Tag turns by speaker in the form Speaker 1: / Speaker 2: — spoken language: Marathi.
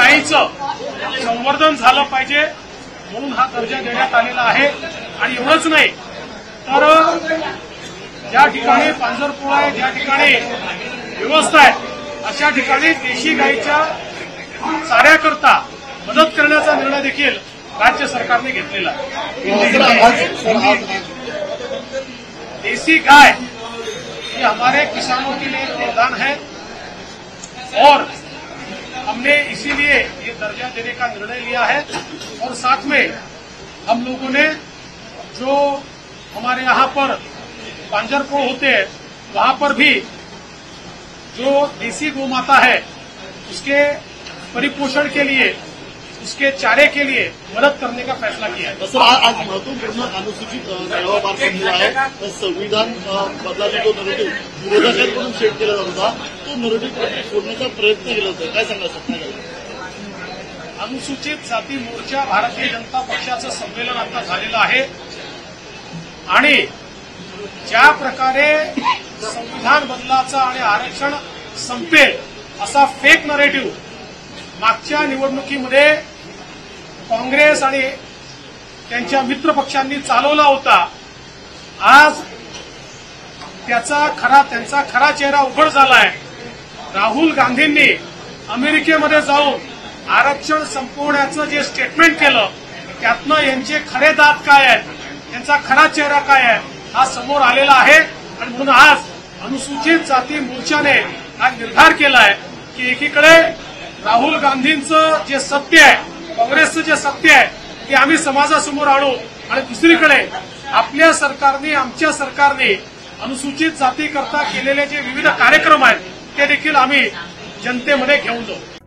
Speaker 1: गायीचं संवर्धन झालं पाहिजे म्हणून हा दर्जा देण्यात आलेला आहे। आणि एवढंच नाही तर ज्या ठिकाणी पांजरपोळ आहे, ज्या ठिकाणी व्यवस्था आहे, अशा ठिकाणी देशी गायीच्या चाऱ्याकरता मदत करण्याचा निर्णय देखील राज्य सरकारने घेतलेला है। देसी गाय ये हमारे किसानों के लिए वरदान है और हमने इसीलिए ये दर्जा देने का निर्णय लिया है। और साथ में हम लोगों ने जो हमारे यहाँ पर पांजरपोळ होते हैं वहां पर भी जो देसी गौ माता है उसके परिपोषण के लिए, उसके चारे के लिए मदद करने का फैसला किया है।
Speaker 2: सर, आज महत्वपूर्ण अनुसूचित न्यायालयावर संहिता आहे। संविधान बदलाचा जो नरेटिव्ह विरोधकांकडून सेट केला जात होता तो नरेटिव्ह सोडण्याचा प्रयत्न केला होता, काय सांगा शकता?
Speaker 1: अनुसूचित जाती मोर्चा भारतीय जनता पक्षाचं संमेलन आता झालेलं आहे आणि ज्या प्रकारे संविधान बदलाचा आणि आरक्षण संपेल असा फेक नरेटिव्ह मागच्या निवडणुकीमध्ये काँग्रेस आणि त्यांच्या मित्र पक्षांनी चालवला होता, आज त्यांचा खरा चेहरा उघड झालाय। राहुल गांधींनी अमेरिकेमध्ये जाऊन आरक्षण संपवण्याचं जे स्टेटमेंट केलं त्यातनं यांचे खरे दात काय आहेत, त्यांचा खरा चेहरा काय आहे हा समोर आलेला आहे। आणि म्हणून आज अनुसूचित जाती मोर्चाने हा निर्धार केलाय की एकीकडे राहुल गांधींचं जे सत्य आहे, काँग्रेसचं जे सत्य आहे ते आम्ही समाजासमोर आणू आणि दुसरीकडे आपल्या सरकारने, आमच्या सरकारने अनुसूचित जातीकरता केलेले जे विविध कार्यक्रम आहेत ते देखील आम्ही जनतेमध्ये घेऊन जाऊ।